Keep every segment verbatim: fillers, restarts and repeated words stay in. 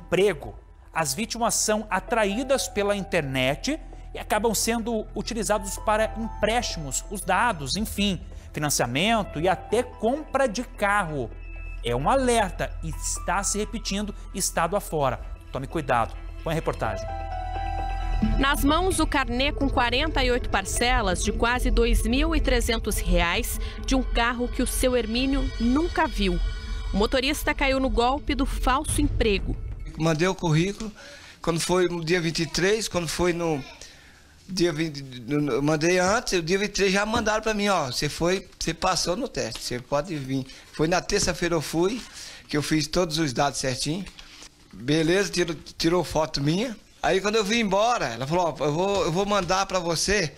emprego. As vítimas são atraídas pela internet e acabam sendo utilizados para empréstimos, os dados, enfim, financiamento e até compra de carro. É um alerta e está se repetindo estado afora. Tome cuidado. Põe a reportagem. Nas mãos, o carnê com quarenta e oito parcelas de quase dois mil e trezentos reais de um carro que o seu Hermínio nunca viu. O motorista caiu no golpe do falso emprego. Mandei o currículo, quando foi no dia vinte e três, quando foi no dia vinte, eu mandei antes, o dia vinte e três já mandaram para mim, ó, você foi, você passou no teste, você pode vir. Foi na terça-feira eu fui, que eu fiz todos os dados certinho. Beleza, tirou, tirou foto minha. Aí quando eu vim embora, ela falou, ó, eu vou, eu vou mandar para você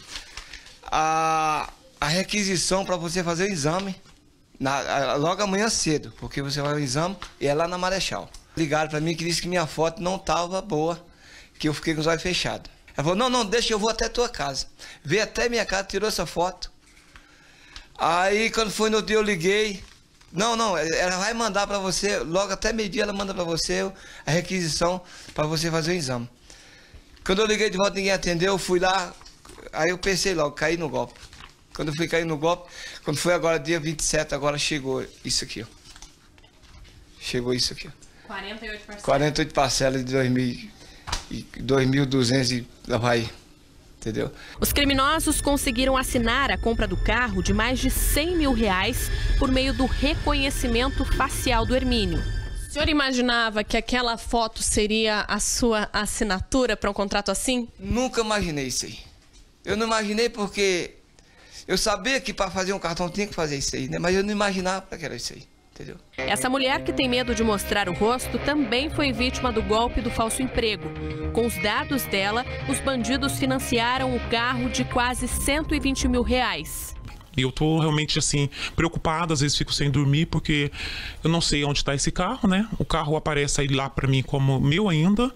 a, a requisição para você fazer o exame na, logo amanhã cedo, porque você vai ao exame e é lá na Marechal. Ligaram para mim que disse que minha foto não estava boa, que eu fiquei com os olhos fechados. Ela falou, não, não, deixa, eu vou até a tua casa. Veio até minha casa, tirou essa foto. Aí quando foi no dia eu liguei, não, não, ela vai mandar para você, logo até meio-dia ela manda para você a requisição para você fazer o exame. Quando eu liguei de volta, ninguém atendeu, eu fui lá, aí eu pensei logo, caí no golpe. Quando eu fui cair no golpe, quando foi agora, dia vinte e sete, agora chegou isso aqui, ó. Chegou isso aqui, ó. quarenta e oito parcelas. quarenta e oito parcelas de dois mil e duzentos e lá vai, entendeu? Os criminosos conseguiram assinar a compra do carro de mais de cem mil reais por meio do reconhecimento facial do Hermínio. O senhor imaginava que aquela foto seria a sua assinatura para um contrato assim? Nunca imaginei isso aí. Eu não imaginei porque eu sabia que para fazer um cartão tinha que fazer isso aí, né? Mas eu não imaginava que era isso aí, entendeu? Essa mulher que tem medo de mostrar o rosto também foi vítima do golpe do falso emprego. Com os dados dela, os bandidos financiaram o carro de quase cento e vinte mil reais. E eu tô realmente, assim, preocupado, às vezes fico sem dormir, porque eu não sei onde está esse carro, né? O carro aparece aí lá para mim como meu ainda,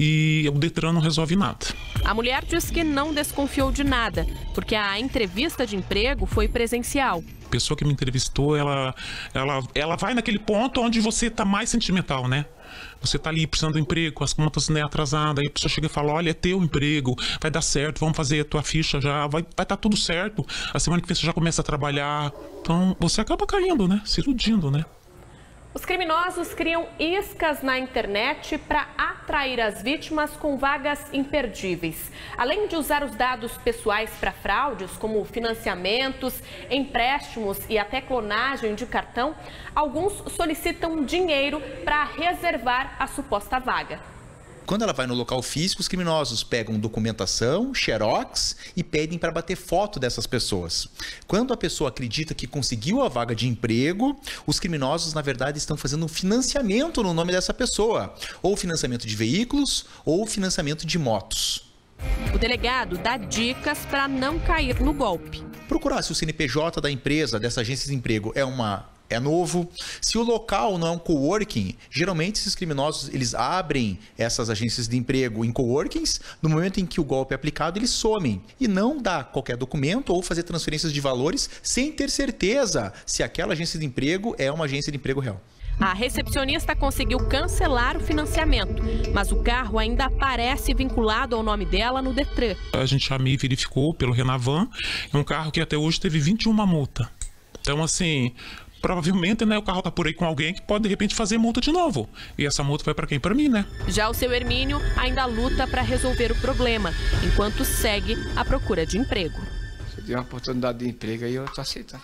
e o Detran não resolve nada. A mulher diz que não desconfiou de nada, porque a entrevista de emprego foi presencial. A pessoa que me entrevistou, ela, ela, ela vai naquele ponto onde você tá mais sentimental, né? Você tá ali precisando de emprego, as contas né, atrasadas, aí a pessoa chega e fala, olha, é teu emprego, vai dar certo, vamos fazer a tua ficha já, vai vai tá tudo certo, a semana que vem você já começa a trabalhar, então você acaba caindo, né, se iludindo, né. Os criminosos criam iscas na internet para atrair as vítimas com vagas imperdíveis. Além de usar os dados pessoais para fraudes, como financiamentos, empréstimos e até clonagem de cartão, alguns solicitam dinheiro para reservar a suposta vaga. Quando ela vai no local físico, os criminosos pegam documentação, xerox e pedem para bater foto dessas pessoas. Quando a pessoa acredita que conseguiu a vaga de emprego, os criminosos, na verdade, estão fazendo um financiamento no nome dessa pessoa. Ou financiamento de veículos, ou financiamento de motos. O delegado dá dicas para não cair no golpe. Procurar se o C N P J da empresa, dessa agência de emprego, é uma... é novo. Se o local não é um coworking, geralmente esses criminosos eles abrem essas agências de emprego em coworkings, no momento em que o golpe é aplicado eles somem e não dá qualquer documento ou fazer transferências de valores sem ter certeza se aquela agência de emprego é uma agência de emprego real. A recepcionista conseguiu cancelar o financiamento, mas o carro ainda aparece vinculado ao nome dela no Detran. A gente já me verificou pelo Renavan, é um carro que até hoje teve vinte e uma multa. Então assim, provavelmente, né, o carro tá por aí com alguém que pode, de repente, fazer multa de novo. E essa multa vai para quem? Para mim, né? Já o seu Hermínio ainda luta para resolver o problema, enquanto segue à procura de emprego. Se der uma oportunidade de emprego aí, eu tô aceitando.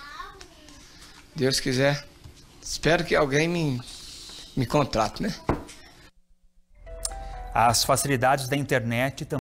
Deus quiser. Espero que alguém me, me contrate, né? As facilidades da internet também.